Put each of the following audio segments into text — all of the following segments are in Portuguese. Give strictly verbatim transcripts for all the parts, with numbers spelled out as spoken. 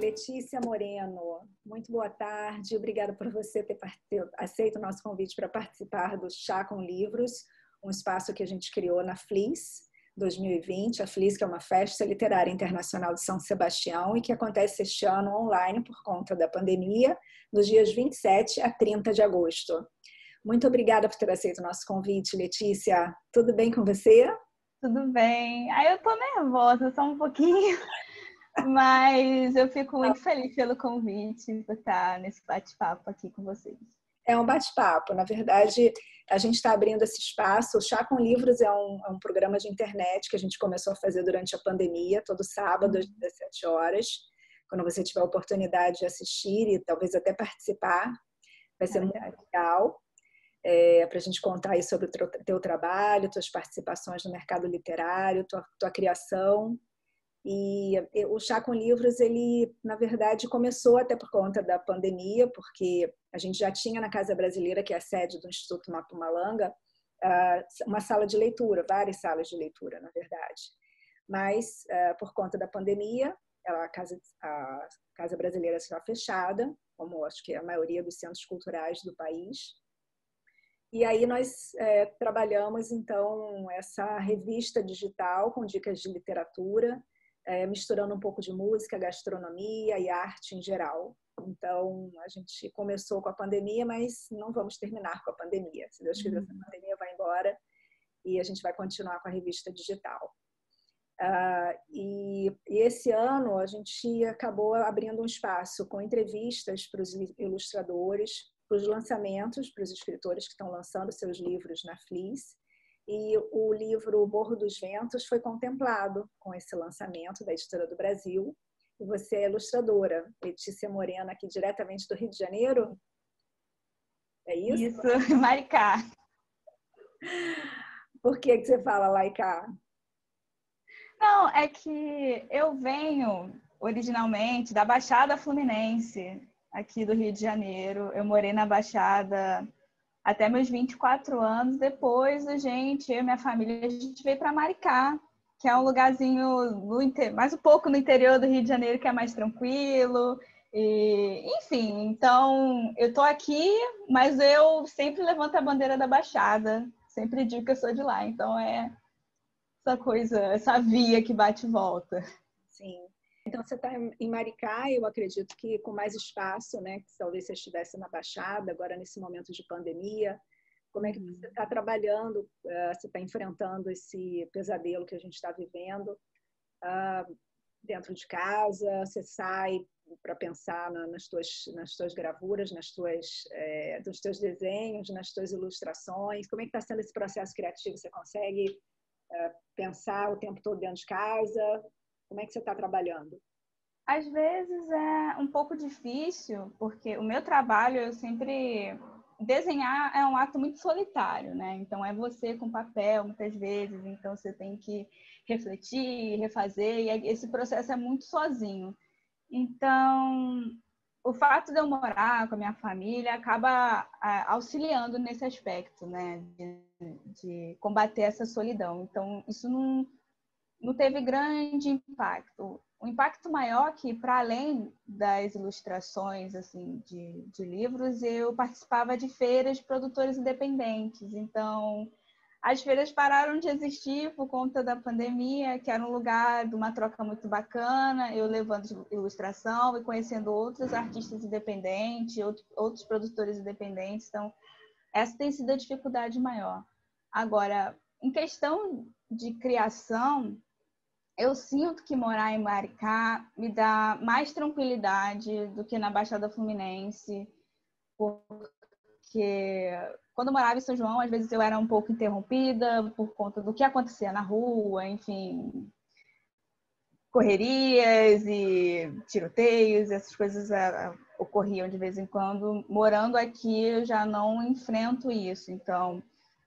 Letícia Moreno, muito boa tarde. Obrigada por você ter aceito o nosso convite para participar do Chá com Livros, um espaço que a gente criou na Flis dois mil e vinte. A Flis, que é uma festa literária internacional de São Sebastião e que acontece este ano online por conta da pandemia, dos dias vinte e sete a trinta de agosto. Muito obrigada por ter aceito o nosso convite, Letícia. Tudo bem com você? Tudo bem. Aí eu tô nervosa só um pouquinho, mas eu fico muito feliz pelo convite, por estar nesse bate-papo aqui com vocês. É um bate-papo. Na verdade, a gente está abrindo esse espaço. O Chá com Livros é um, é um programa de internet que a gente começou a fazer durante a pandemia, todo sábado às dezessete horas. Quando você tiver a oportunidade de assistir e talvez até participar, vai ser é muito legal. É, para a gente contar aí sobre o teu, teu trabalho, tuas participações no mercado literário, tua, tua criação. E o Chá com Livros, ele, na verdade, começou até por conta da pandemia, porque a gente já tinha na Casa Brasileira, que é a sede do Instituto Mapumbalanga, uma sala de leitura, várias salas de leitura, na verdade. Mas, por conta da pandemia, a Casa, a Casa Brasileira estava fechada, como acho que a maioria dos centros culturais do país. E aí nós é, trabalhamos, então, essa revista digital com dicas de literatura, é, misturando um pouco de música, gastronomia e arte em geral. Então, a gente começou com a pandemia, mas não vamos terminar com a pandemia. Se Deus quiser, essa pandemia vai embora e a gente vai continuar com a revista digital. Uh, e, e esse ano a gente acabou abrindo um espaço com entrevistas para os ilustradores, para os lançamentos, para os escritores que estão lançando seus livros na Flis. E o livro Morro dos Ventos foi contemplado com esse lançamento da Editora do Brasil. E você é ilustradora, Letícia Moreno, aqui diretamente do Rio de Janeiro? É isso? Isso, Maricá. Por que que você fala Laicá? Não, é que eu venho originalmente da Baixada Fluminense, aqui do Rio de Janeiro. Eu morei na Baixada até meus vinte e quatro anos. Depois, a gente, eu e minha família, a gente veio para Maricá, que é um lugarzinho no inter... mais um pouco no interior do Rio de Janeiro, que é mais tranquilo. E, enfim, então eu tô aqui, mas eu sempre levanto a bandeira da Baixada. Sempre digo que eu sou de lá. Então é essa coisa, essa via que bate e volta. Sim. Então, você está em Maricá, eu acredito que com mais espaço, né? Que talvez você estivesse na Baixada, agora nesse momento de pandemia. Como é que você está trabalhando, uh, você está enfrentando esse pesadelo que a gente está vivendo uh, dentro de casa? Você sai para pensar na, nas, tuas, nas tuas gravuras, nas tuas, é, nos teus desenhos, nas tuas ilustrações? Como é que está sendo esse processo criativo? Você consegue uh, pensar o tempo todo dentro de casa? Como é que você está trabalhando? Às vezes é um pouco difícil, porque o meu trabalho, eu sempre... Desenhar é um ato muito solitário, né? Então, é você com papel, muitas vezes. Então, você tem que refletir, refazer. E esse processo é muito sozinho. Então, o fato de eu morar com a minha família acaba auxiliando nesse aspecto, né? De, de combater essa solidão. Então, isso não... não teve grande impacto. O impacto maior é que, para além das ilustrações assim, de, de livros, eu participava de feiras de produtores independentes. Então, as feiras pararam de existir por conta da pandemia, que era um lugar de uma troca muito bacana, eu levando ilustração e conhecendo outros artistas independentes, outros produtores independentes. Então, essa tem sido a dificuldade maior. Agora, em questão de criação, eu sinto que morar em Maricá me dá mais tranquilidade do que na Baixada Fluminense, porque quando eu morava em São João, às vezes eu era um pouco interrompida por conta do que acontecia na rua, enfim, correrias e tiroteios, essas coisas ocorriam de vez em quando. Morando aqui, eu já não enfrento isso, então...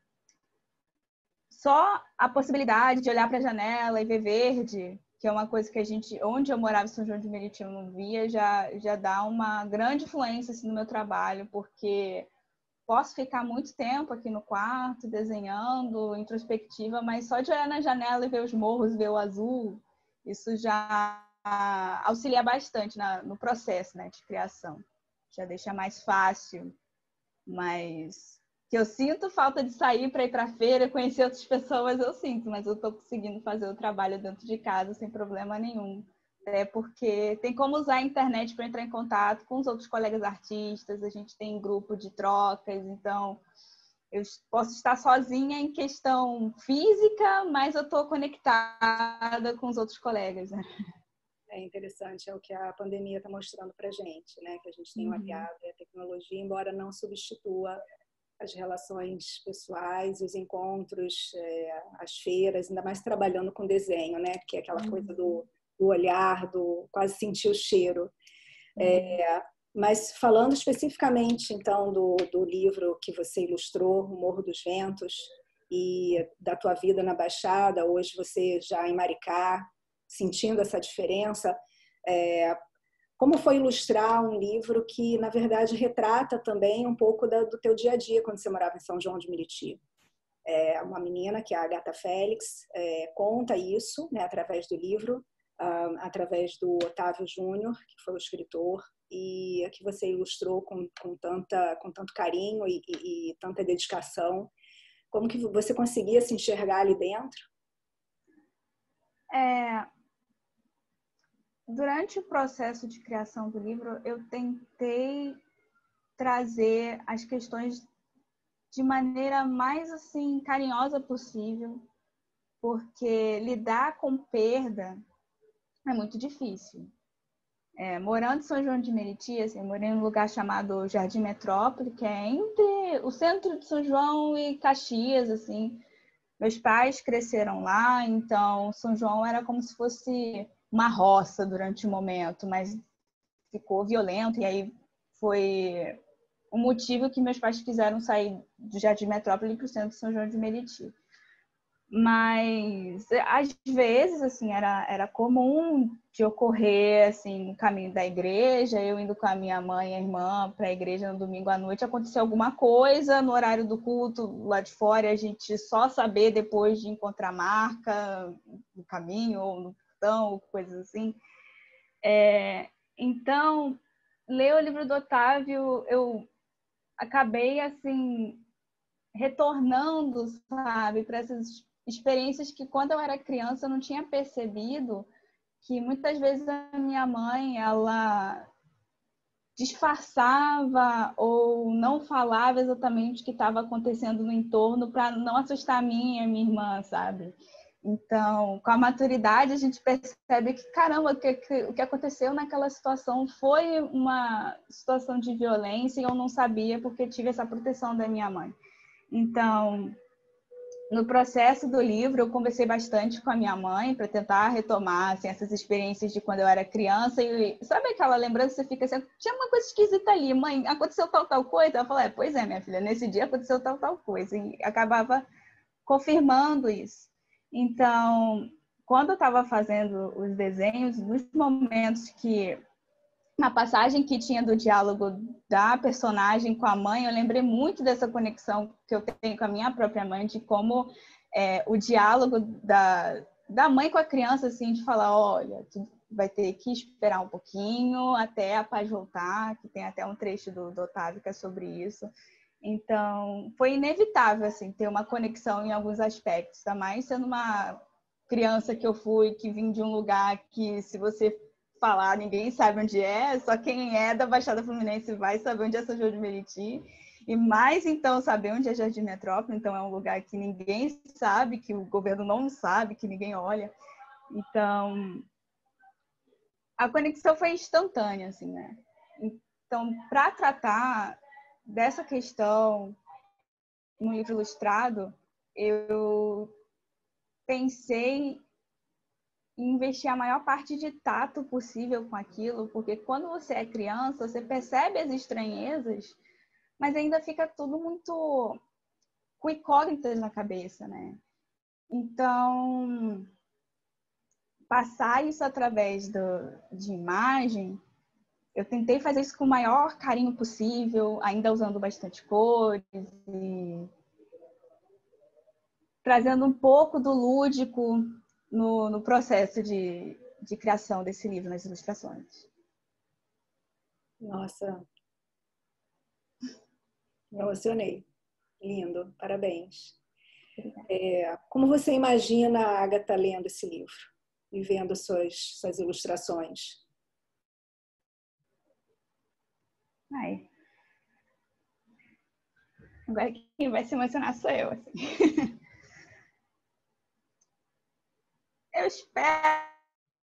Só a possibilidade de olhar para a janela e ver verde, que é uma coisa que a gente, onde eu morava em São João de Meriti, eu não via, já, já dá uma grande influência assim, no meu trabalho, porque posso ficar muito tempo aqui no quarto, desenhando, introspectiva, mas só de olhar na janela e ver os morros, ver o azul, isso já auxilia bastante na, no processo, né, de criação. Já deixa mais fácil, mas que eu sinto falta de sair para ir para a feira, conhecer outras pessoas, eu sinto, mas eu estou conseguindo fazer o trabalho dentro de casa sem problema nenhum. É porque tem como usar a internet para entrar em contato com os outros colegas artistas, a gente tem grupo de trocas, então eu posso estar sozinha em questão física, mas eu estou conectada com os outros colegas, né? É interessante, é o que a pandemia está mostrando para a gente, né? Que a gente tem um Uhum. aliado, e a tecnologia, embora não substitua as relações pessoais, os encontros, é, as feiras, ainda mais trabalhando com desenho, né? Que é aquela Uhum. coisa do, do olhar, do quase sentir o cheiro. Uhum. É, mas falando especificamente, então, do, do livro que você ilustrou, O Morro dos Ventos, e da tua vida na Baixada, hoje você já em Maricá, sentindo essa diferença, é, como foi ilustrar um livro que, na verdade, retrata também um pouco da, do teu dia a dia quando você morava em São João de Meriti? É, uma menina, que é a Agatha Félix, é, conta isso, né, através do livro, uh, através do Otávio Júnior, que foi o escritor, e que você ilustrou com, com, tanta, com tanto carinho e, e, e tanta dedicação. Como que você conseguia se enxergar ali dentro? É... Durante o processo de criação do livro, eu tentei trazer as questões de maneira mais assim carinhosa possível, porque lidar com perda é muito difícil. É, morando em São João de Meriti, assim, eu morei em um lugar chamado Jardim Metrópole, que é entre o centro de São João e Caxias, assim. Meus pais cresceram lá, então São João era como se fosse uma roça durante o momento, mas ficou violento e aí foi o motivo que meus pais quiseram sair do Jardim Metrópole para o centro de São João de Meriti. Mas às vezes assim era era comum de ocorrer assim no caminho da igreja, eu indo com a minha mãe e a irmã para a igreja no domingo à noite, acontecer alguma coisa no horário do culto lá de fora, a gente só saber depois de encontrar marca no caminho ou no portão, ou coisas assim. É, então, ler o livro do Otávio, eu acabei assim retornando, sabe, para essas experiências que quando eu era criança eu não tinha percebido, que muitas vezes a minha mãe, ela disfarçava ou não falava exatamente o que estava acontecendo no entorno para não assustar a mim e a minha irmã, sabe? Então, com a maturidade, a gente percebe que, caramba, o que, que, o que aconteceu naquela situação foi uma situação de violência e eu não sabia porque tive essa proteção da minha mãe. Então, no processo do livro, eu conversei bastante com a minha mãe para tentar retomar assim, essas experiências de quando eu era criança. E sabe aquela lembrança que você fica assim, tinha uma coisa esquisita ali, mãe, aconteceu tal, tal coisa? Eu falei, é, pois é, minha filha, nesse dia aconteceu tal, tal coisa. E acabava confirmando isso. Então, quando eu estava fazendo os desenhos, nos momentos que na passagem que tinha do diálogo da personagem com a mãe, eu lembrei muito dessa conexão que eu tenho com a minha própria mãe, de como é, o diálogo da, da mãe com a criança, assim, de falar, olha, tu vai ter que esperar um pouquinho até a paz voltar, que tem até um trecho do, do Otávio que é sobre isso. Então, foi inevitável, assim, ter uma conexão em alguns aspectos, ainda mais sendo uma criança que eu fui, que vim de um lugar que, se você falar, ninguém sabe onde é, só quem é da Baixada Fluminense vai saber onde é São João de Meriti, e mais então saber onde é Jardim Metrópole, então é um lugar que ninguém sabe, que o governo não sabe, que ninguém olha. Então, a conexão foi instantânea, assim, né? Então, para tratar dessa questão no livro ilustrado, eu pensei investir a maior parte de tato possível com aquilo, porque quando você é criança, você percebe as estranhezas, mas ainda fica tudo muito com incógnitas na cabeça, né? Então, passar isso através do, de imagem, eu tentei fazer isso com o maior carinho possível, ainda usando bastante cores e trazendo um pouco do lúdico no, no processo de, de criação desse livro, nas ilustrações. Nossa, me emocionei. Lindo, parabéns. É, como você imagina a Agatha lendo esse livro e vendo suas, suas ilustrações? Ai. Agora quem vai se emocionar sou eu. Assim. Eu espero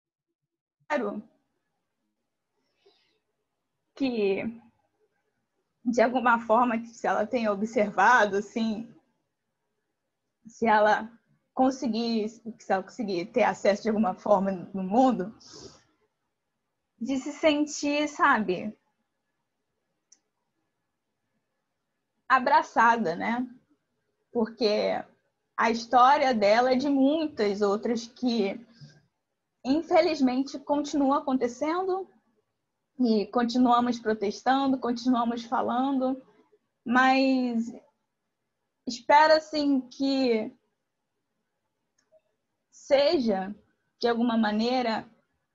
que, de alguma forma, se ela tenha observado, assim, se ela conseguir, se ela conseguir ter acesso de alguma forma no mundo, de se sentir, sabe, abraçada, né? Porque a história dela é de muitas outras que, infelizmente, continuam acontecendo e continuamos protestando, continuamos falando, mas espero, assim, que seja, de alguma maneira,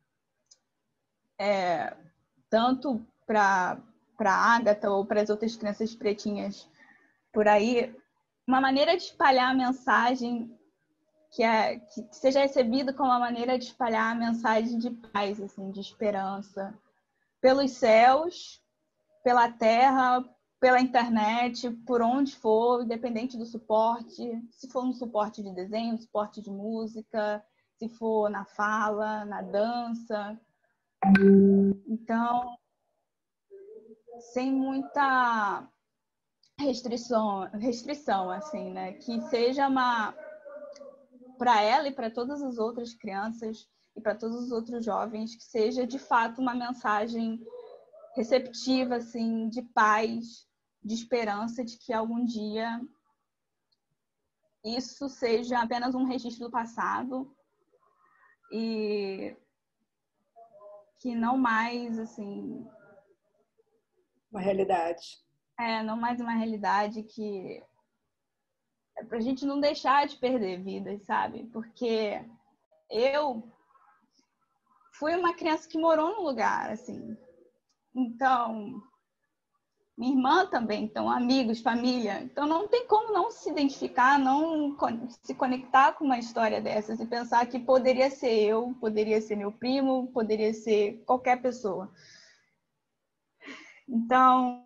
é, tanto para a Agatha ou para as outras crianças pretinhas por aí, uma maneira de espalhar a mensagem que, é, que seja recebida como uma maneira de espalhar a mensagem de paz, assim, de esperança, pelos céus, pela terra, pela internet, por onde for, independente do suporte, se for um suporte de desenho, suporte de música, se for na fala, na dança. Então, sem muita restrição, restrição assim, né? Que seja uma, para ela e para todas as outras crianças e para todos os outros jovens, que seja de fato uma mensagem receptiva, assim, de paz, de esperança, de que algum dia isso seja apenas um registro do passado e que não mais, assim... Uma realidade. É, não mais uma realidade, que é pra gente não deixar de perder vidas, sabe? Porque eu fui uma criança que morou num lugar, assim. Então, minha irmã também, então, amigos, família. Então, não tem como não se identificar, não se conectar com uma história dessas e pensar que poderia ser eu, poderia ser meu primo, poderia ser qualquer pessoa. Então,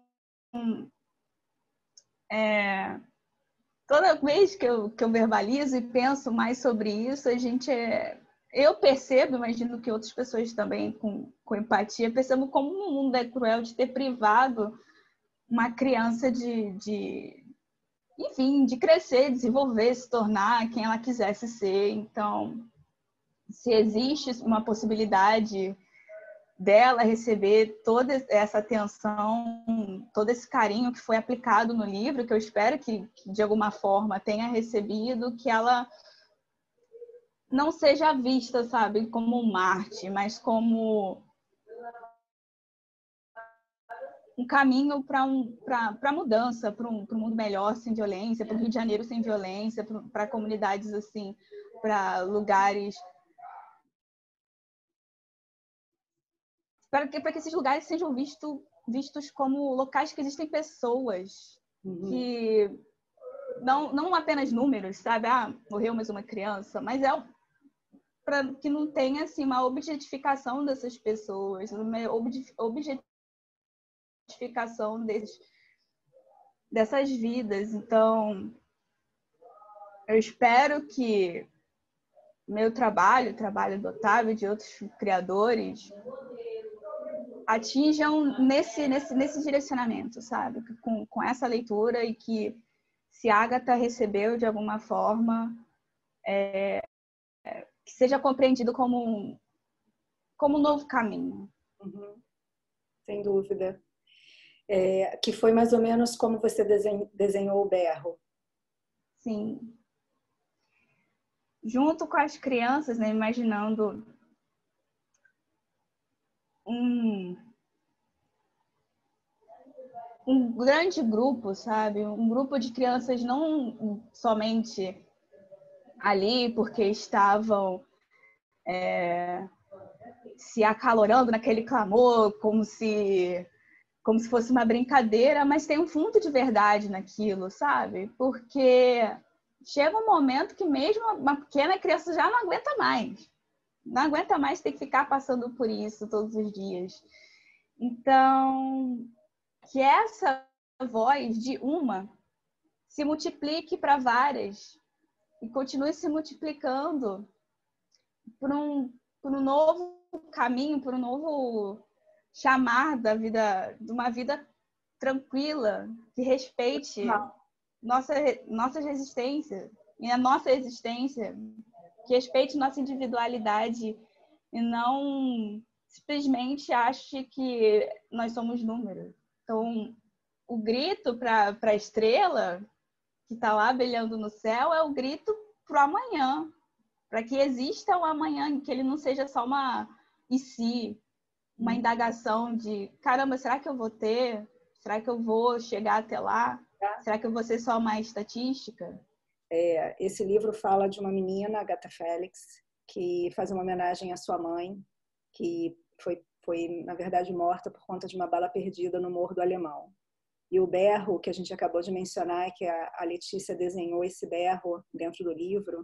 é, toda vez que eu, que eu verbalizo e penso mais sobre isso, a gente é... Eu percebo, imagino que outras pessoas também, com, com empatia, percebo como o mundo é cruel de ter privado uma criança de, de, enfim, de crescer, desenvolver, se tornar quem ela quisesse ser. Então, se existe uma possibilidade dela receber toda essa atenção, todo esse carinho que foi aplicado no livro, que eu espero que, que de alguma forma tenha recebido, que ela não seja vista, sabe, como um Marte, mas como um caminho para um, para mudança, para um, um mundo melhor, sem violência, para o Rio de Janeiro sem violência, para comunidades assim, para lugares... Para que, para que esses lugares sejam visto, vistos como locais que existem pessoas, uhum. que não, não apenas números, sabe? Ah, morreu mais uma criança, mas é para que não tenha assim, uma objetificação dessas pessoas, uma objetificação desses, dessas vidas. Então, eu espero que meu trabalho, o trabalho do Otávio e de outros criadores, atinjam nesse, nesse, nesse direcionamento, sabe? Com, com essa leitura, e que se a Agatha recebeu de alguma forma, é, é, que seja compreendido como um, como um novo caminho. Uhum. Sem dúvida. É, que foi mais ou menos como você desenho, desenhou o berro. Sim. Junto com as crianças, né, imaginando um, um grande grupo, sabe? Um grupo de crianças não somente ali porque estavam é, se acalorando naquele clamor, como se, como se fosse uma brincadeira, mas tem um fundo de verdade naquilo, sabe? Porque chega um momento que mesmo uma pequena criança já não aguenta mais. Não aguenta mais ter que ficar passando por isso todos os dias. Então, que essa voz de uma se multiplique para várias e continue se multiplicando por um, por um novo caminho, por um novo chamar da vida, de uma vida tranquila, que respeite nossa, nossa resistência e a nossa existência, que respeite nossa individualidade e não simplesmente ache que nós somos números. Então, o grito para a estrela que está lá brilhando no céu é o grito para o amanhã, para que exista o amanhã, que ele não seja só uma e se, uma indagação de caramba, será que eu vou ter? Será que eu vou chegar até lá? Será que eu vou ser só uma estatística? É, esse livro fala de uma menina, Agatha Félix, que faz uma homenagem à sua mãe, que foi, foi, na verdade, morta por conta de uma bala perdida no Morro do Alemão. E o berro, que a gente acabou de mencionar, que a Letícia desenhou esse berro dentro do livro,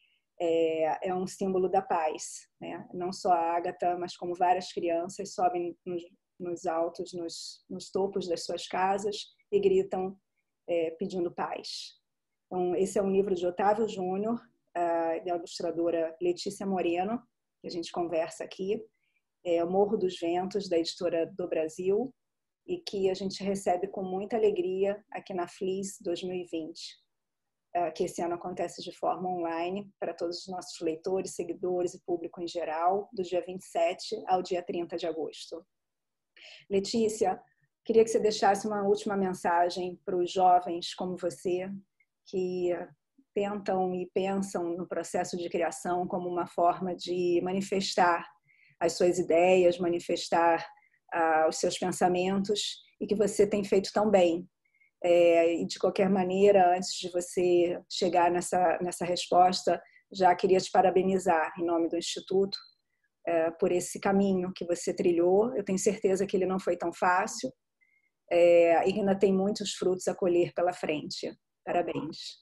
é, é um símbolo da paz, né? Não só a Agatha, mas como várias crianças sobem nos, nos altos, nos, nos topos das suas casas e gritam é, pedindo paz. Então, esse é um livro de Otávio Júnior, da ilustradora Letícia Moreno, que a gente conversa aqui, é O Morro dos Ventos, da editora do Brasil, e que a gente recebe com muita alegria aqui na Flis dois mil e vinte, que esse ano acontece de forma online para todos os nossos leitores, seguidores e público em geral, do dia vinte e sete ao dia trinta de agosto. Letícia, queria que você deixasse uma última mensagem para os jovens como você, que tentam e pensam no processo de criação como uma forma de manifestar as suas ideias, manifestar uh, os seus pensamentos, e que você tem feito tão bem. É, e de qualquer maneira, antes de você chegar nessa, nessa resposta, já queria te parabenizar em nome do Instituto é, por esse caminho que você trilhou. Eu tenho certeza que ele não foi tão fácil é, e ainda tem muitos frutos a colher pela frente. Parabéns.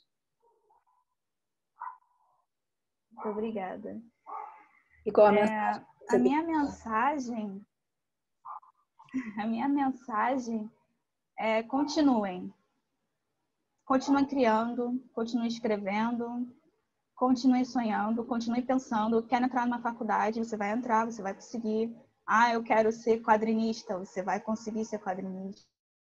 Muito obrigada. E qual a é, mensagem? A minha mensagem, a minha mensagem é continuem. Continuem criando, continuem escrevendo, continuem sonhando, continuem pensando. Quer entrar numa faculdade, você vai entrar, você vai conseguir. Ah, eu quero ser quadrinista, você vai conseguir ser quadrinista.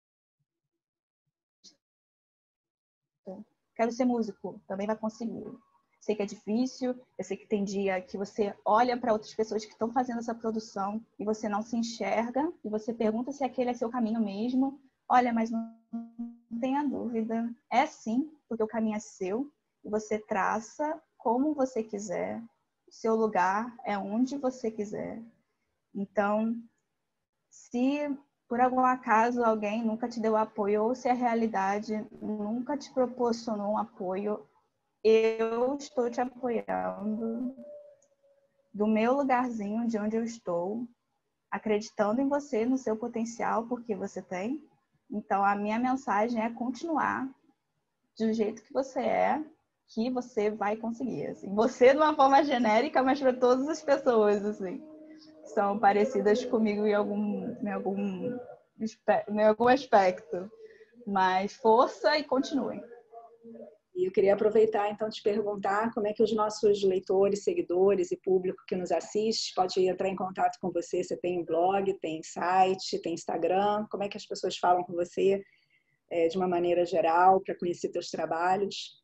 Quero ser músico, também vai conseguir. Sei que é difícil, eu sei que tem dia que você olha para outras pessoas que estão fazendo essa produção e você não se enxerga, e você pergunta se aquele é seu caminho mesmo. Olha, mas não tenha dúvida, é sim, porque o caminho é seu, e você traça como você quiser, o seu lugar é onde você quiser. Então, se por algum acaso alguém nunca te deu apoio, ou se a realidade nunca te proporcionou um apoio, eu estou te apoiando do meu lugarzinho, de onde eu estou, acreditando em você, no seu potencial, porque você tem. Então, a minha mensagem é continuar do jeito que você é, que você vai conseguir. Assim. Você de uma forma genérica, mas para todas as pessoas, assim, que são parecidas comigo em algum, em algum, em algum aspecto. Mas força e continuem. E eu queria aproveitar, então, te perguntar como é que os nossos leitores, seguidores e público que nos assiste pode entrar em contato com você. Você tem um blog, tem site, tem Instagram? Como é que as pessoas falam com você é, de uma maneira geral para conhecer teus trabalhos?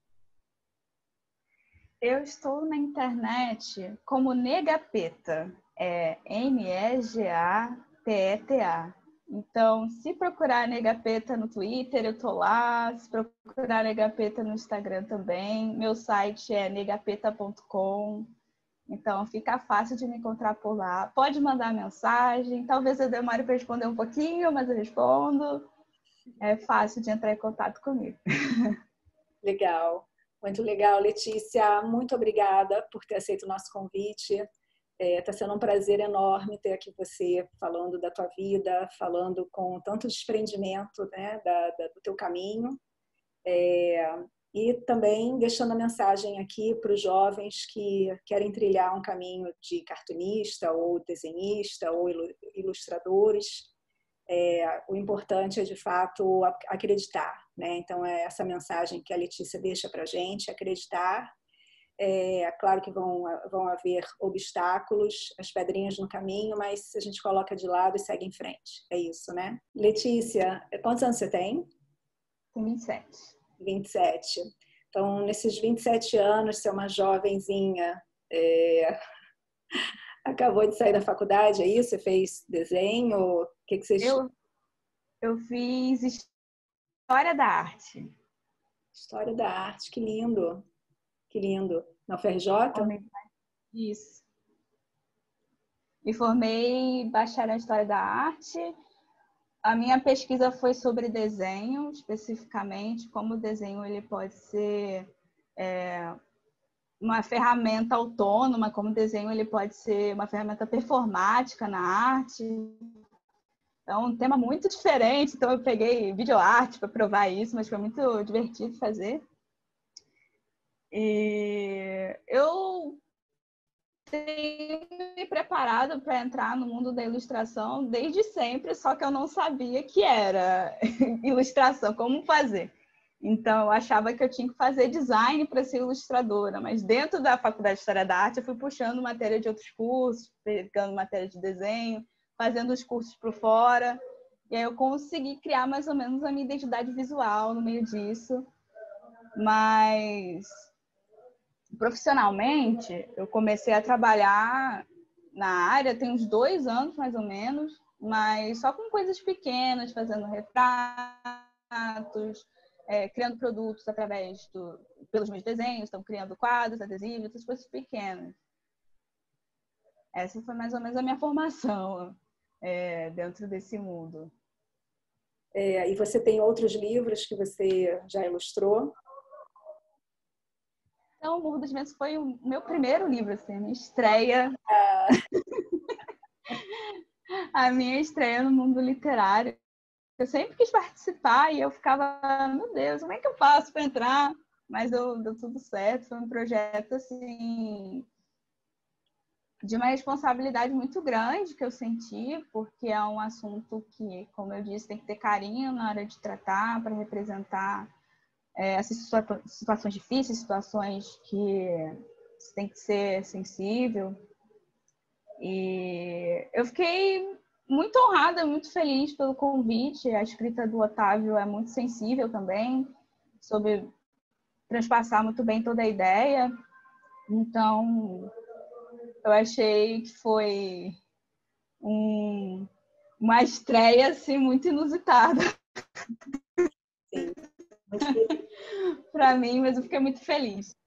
Eu estou na internet como Negapeta, é N E G A P E T A. Então, se procurar Negapeta no Twitter, eu tô lá. Se procurar Negapeta no Instagram também. Meu site é negapeta ponto com. Então, fica fácil de me encontrar por lá. Pode mandar mensagem. Talvez eu demore para responder um pouquinho, mas eu respondo. É fácil de entrar em contato comigo. Legal. Muito legal, Letícia. Muito obrigada por ter aceito o nosso convite. Está é, sendo um prazer enorme ter aqui você falando da tua vida, falando com tanto desprendimento, né, da, da, do teu caminho. É, e também deixando a mensagem aqui para os jovens que querem trilhar um caminho de cartunista ou desenhista ou ilustradores. É, o importante é, de fato, acreditar, né? Então, é essa mensagem que a Letícia deixa para a gente, acreditar. É claro que vão, vão haver obstáculos, as pedrinhas no caminho, mas a gente coloca de lado e segue em frente. É isso, né? Letícia, quantos anos você tem? Com vinte e sete. vinte e sete. Então, nesses vinte e sete anos, você é uma jovenzinha, é... acabou de sair da faculdade, é isso? Você fez desenho? O que, que você... Eu, eu fiz História da Arte. História da Arte, que lindo. Que lindo. Na U F R J? Isso. Me formei bacharel em História da Arte. A minha pesquisa foi sobre desenho, especificamente, como o desenho ele pode ser é, uma ferramenta autônoma, como o desenho ele pode ser uma ferramenta performática na arte. É um tema muito diferente, então eu peguei videoarte para provar isso, mas foi muito divertido fazer. E eu tenho me preparado para entrar no mundo da ilustração desde sempre, só que eu não sabia que era ilustração, como fazer. Então, eu achava que eu tinha que fazer design para ser ilustradora, mas dentro da Faculdade de História da Arte, eu fui puxando matéria de outros cursos, pegando matéria de desenho, fazendo os cursos por fora, e aí eu consegui criar mais ou menos a minha identidade visual no meio disso. Mas profissionalmente, eu comecei a trabalhar na área tem uns dois anos, mais ou menos, mas só com coisas pequenas, fazendo retratos, é, criando produtos através do, pelos meus desenhos, então criando quadros, adesivos, essas coisas pequenas. Essa foi mais ou menos a minha formação é, dentro desse mundo. É, e você tem outros livros que você já ilustrou? Então, o Morro dos Ventos foi o meu primeiro livro, assim, a minha estreia. Ah. A minha estreia no mundo literário. Eu sempre quis participar e eu ficava, meu Deus, como é que eu faço para entrar? Mas deu, deu tudo certo. Foi um projeto, assim, de uma responsabilidade muito grande que eu senti, porque é um assunto que, como eu disse, tem que ter carinho na hora de tratar, para representar é, essas situa- situações difíceis, situações que você tem que ser sensível. E eu fiquei muito honrada, muito feliz pelo convite. A escrita do Otávio é muito sensível também, soube transpassar muito bem toda a ideia. Então, eu achei que foi um, uma estreia assim, muito inusitada. Sim. Para mim, mas eu fiquei muito feliz.